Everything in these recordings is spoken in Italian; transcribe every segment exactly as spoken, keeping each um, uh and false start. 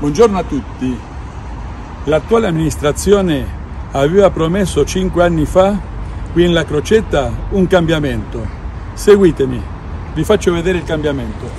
Buongiorno a tutti. L'attuale amministrazione aveva promesso cinque anni fa qui in La Crocetta un cambiamento. Seguitemi, vi faccio vedere il cambiamento.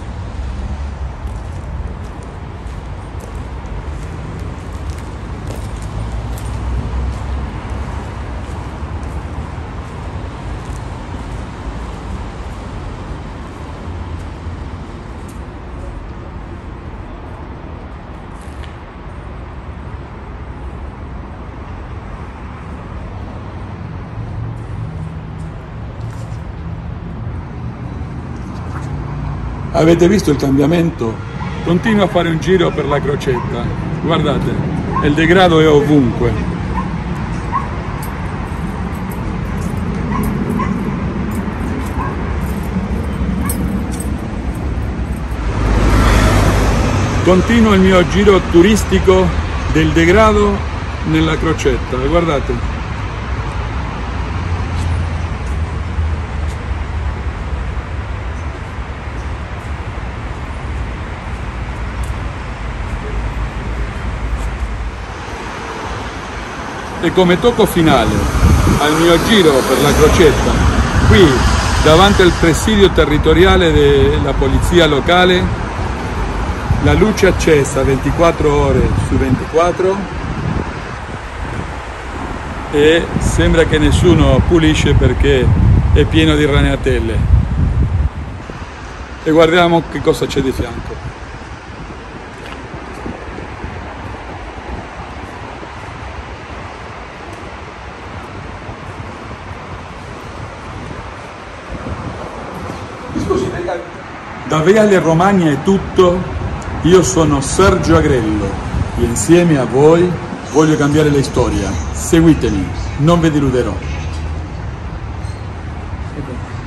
Avete visto il cambiamento? Continuo a fare un giro per La Crocetta. Guardate, il degrado è ovunque. Continuo il mio giro turistico del degrado nella Crocetta. Guardate. E come tocco finale al mio giro per La Crocetta, qui davanti al presidio territoriale della polizia locale, la luce accesa ventiquattro ore su ventiquattro e sembra che nessuno pulisce perché è pieno di ragnatele. E guardiamo che cosa c'è di fianco. Da Viale Romagna è tutto, io sono Sergio Agrello e insieme a voi voglio cambiare la storia. Seguitemi, non vi deluderò.